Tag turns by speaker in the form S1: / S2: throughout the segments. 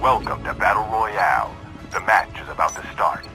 S1: Welcome to Battle Royale. The match is about to start.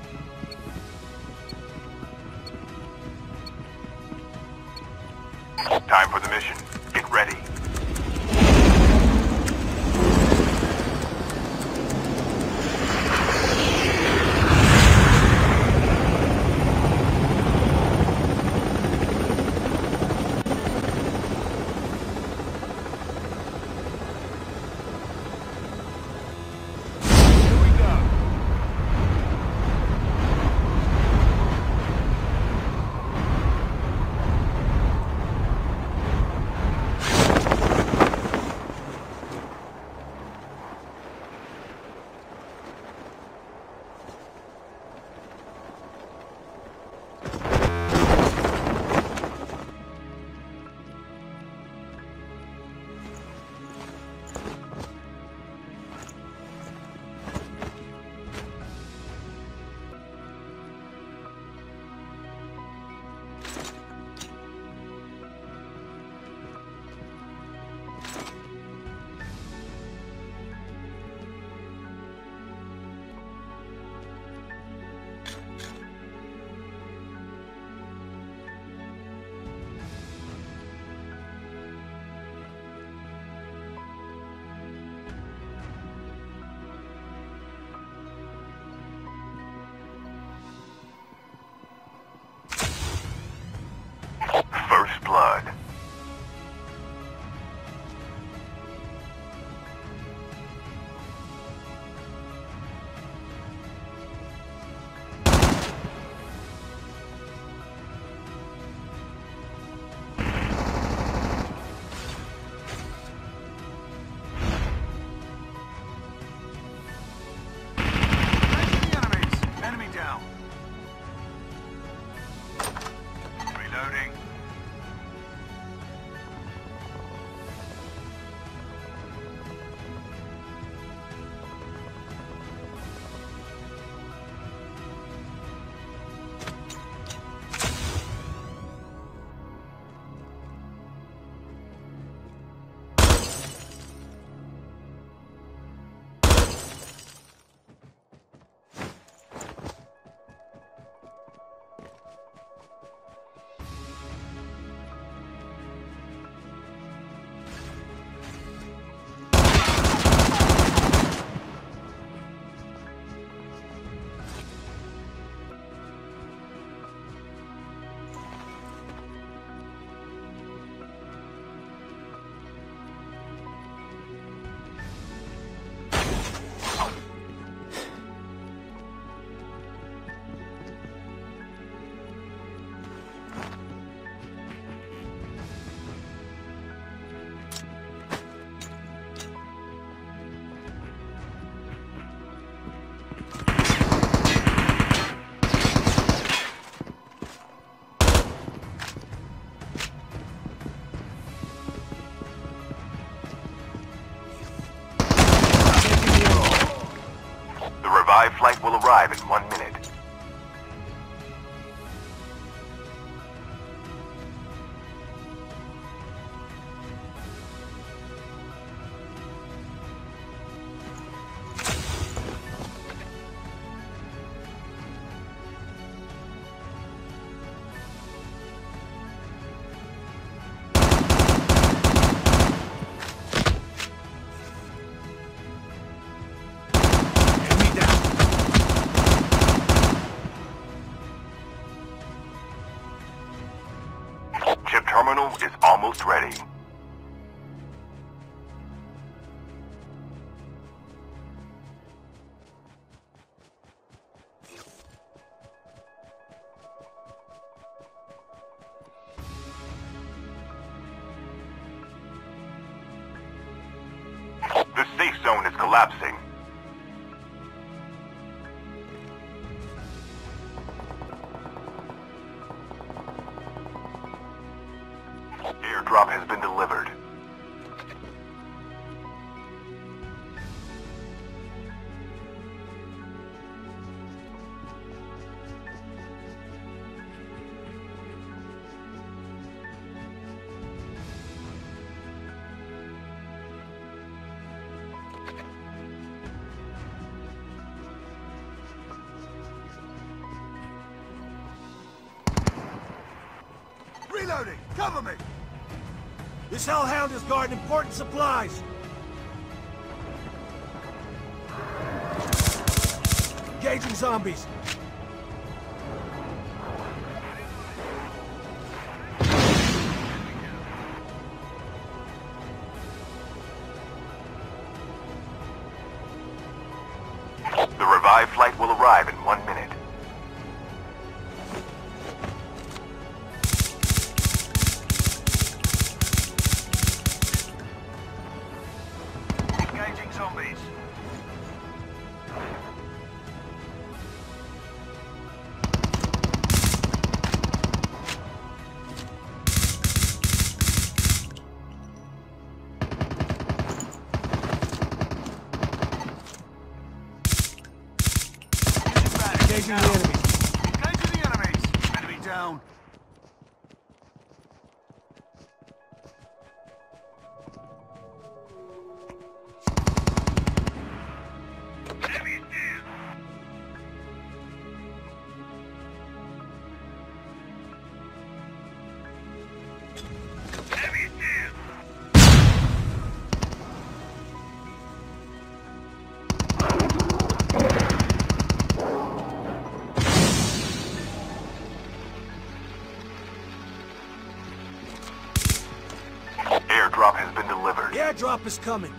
S1: Time for the mission. Get ready. First blood.
S2: Enemy down. Reloading. The revived flight will arrive in 1 minute. Chip terminal is almost ready. The safe zone is collapsing. Airdrop has been delivered.
S3: Cover me! This hellhound is guarding important supplies! Engaging zombies!
S2: The revived flight will arrive in 1 minute.
S3: Engaging zombies! Engaging the enemy. Engaging the enemies. Enemy down. Enemy is near. Enemy is near.
S2: Airdrop has been delivered.
S3: The airdrop is coming.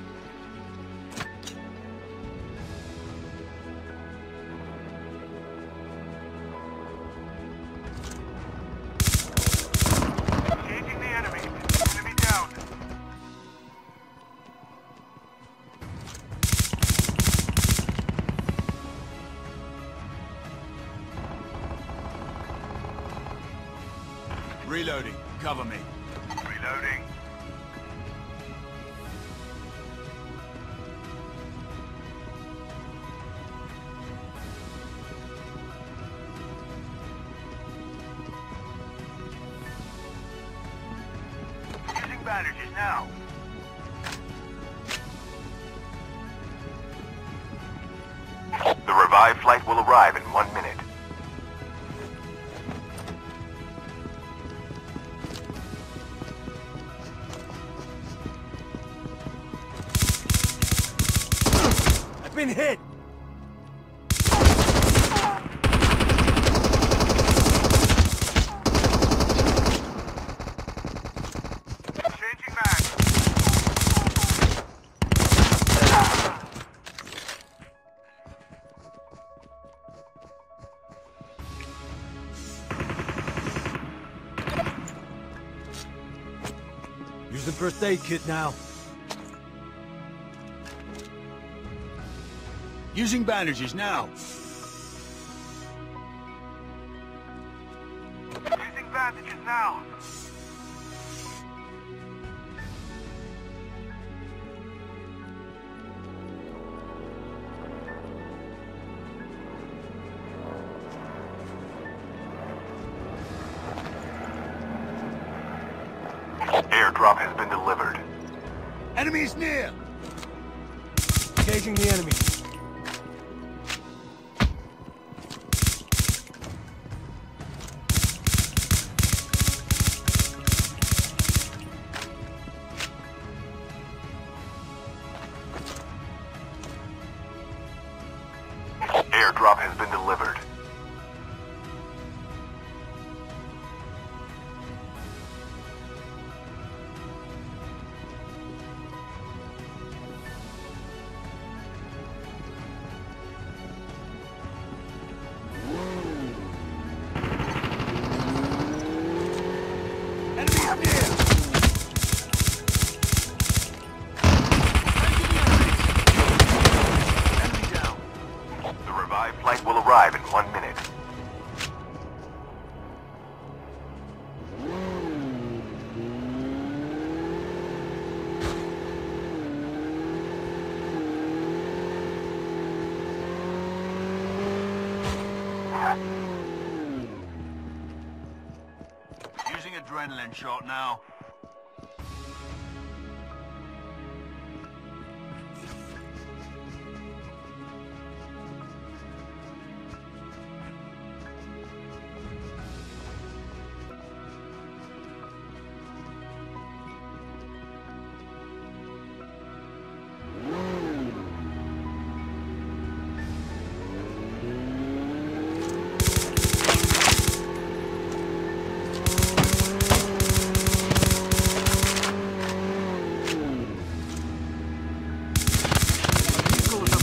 S2: Engaging the enemy. Enemy down.
S3: Reloading. Cover me.
S2: Reloading. Using bandages now. The revived flight will arrive in 1 minute.
S3: I've been hit.
S2: Changing mag.
S3: Use the first aid kit now. Using bandages now.
S2: Using bandages now. Airdrop has been delivered.
S3: Enemies near. Engaging the enemy.
S2: Airdrop has been delivered. Flight will arrive in 1 minute.
S3: Using adrenaline shot now.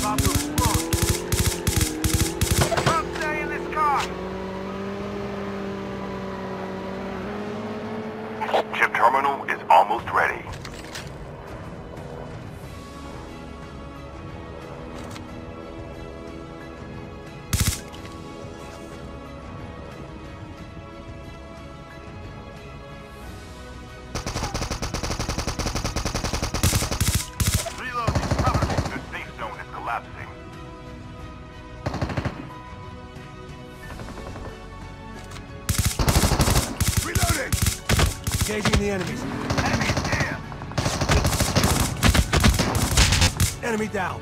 S3: about to explode.
S2: Come stay in this car. Chip terminal is almost ready.
S3: Engaging the enemies.
S2: Enemies there.
S3: Enemy down.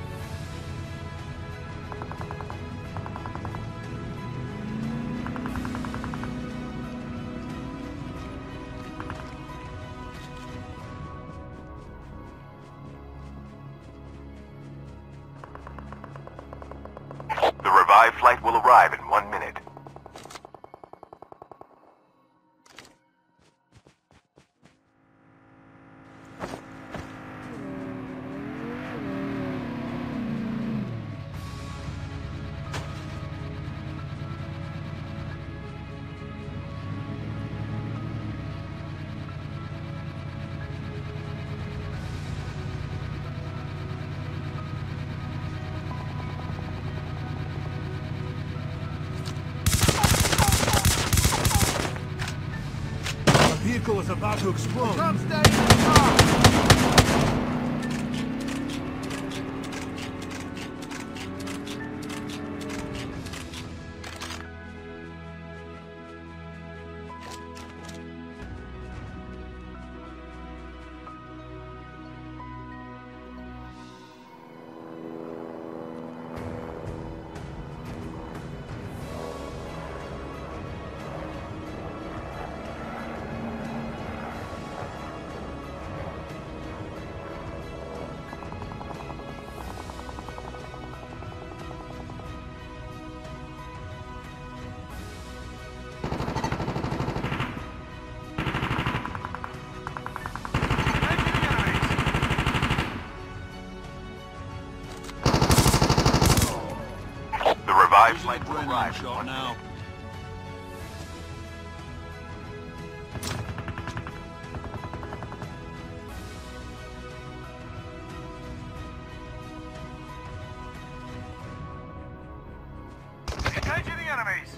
S2: The revived flight will arrive in 1 minute.
S3: The vehicle is about to explode.
S4: Come stay in the car.
S2: Revived flight will arrive in
S3: Shot
S2: 1
S3: now.
S2: minute.
S3: Engaging the enemies.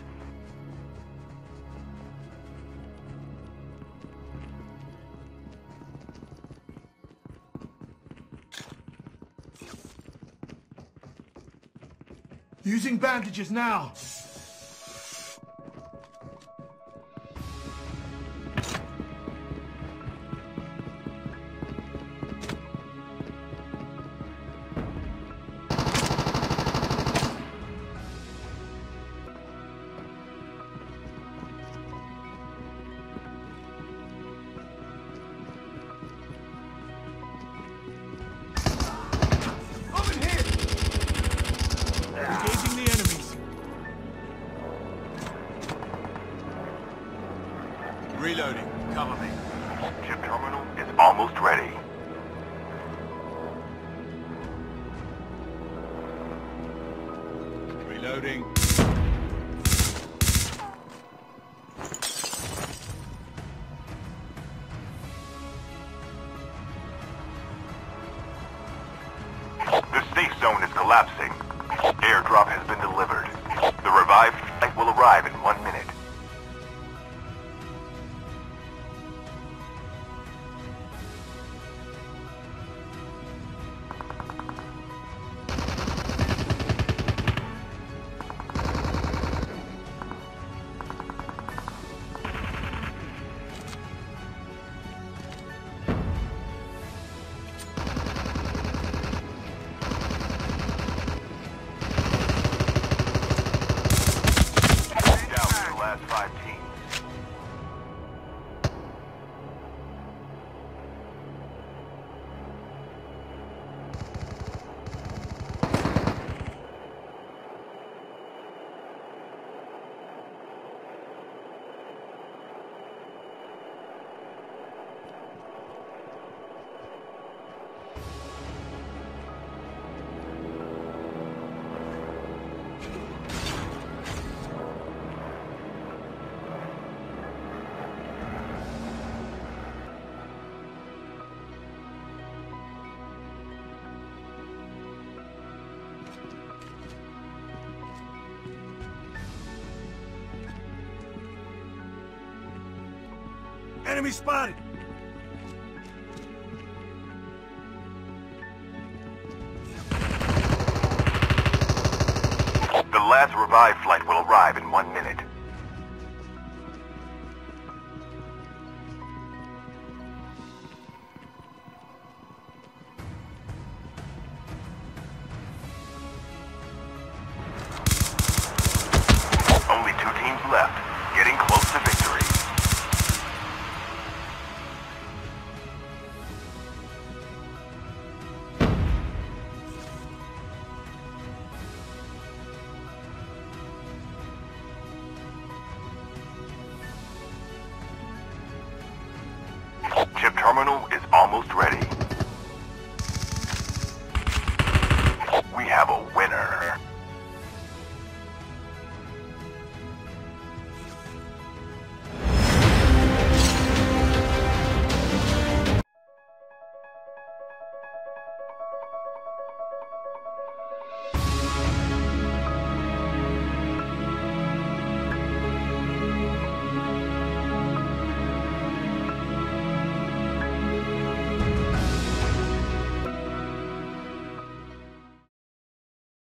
S3: Using bandages now. Over here. Engaging the enemies. Reloading. Cover me.
S2: Chip terminal is almost ready.
S3: Reloading.
S2: The safe zone is collapsing. Airdrop has been delivered. The revived flight will arrive in 1 minute.
S3: Enemy spotted!
S2: The last revive flight will arrive in 1 minute. Only 2 teams left, getting close to victory. Chip terminal is almost ready.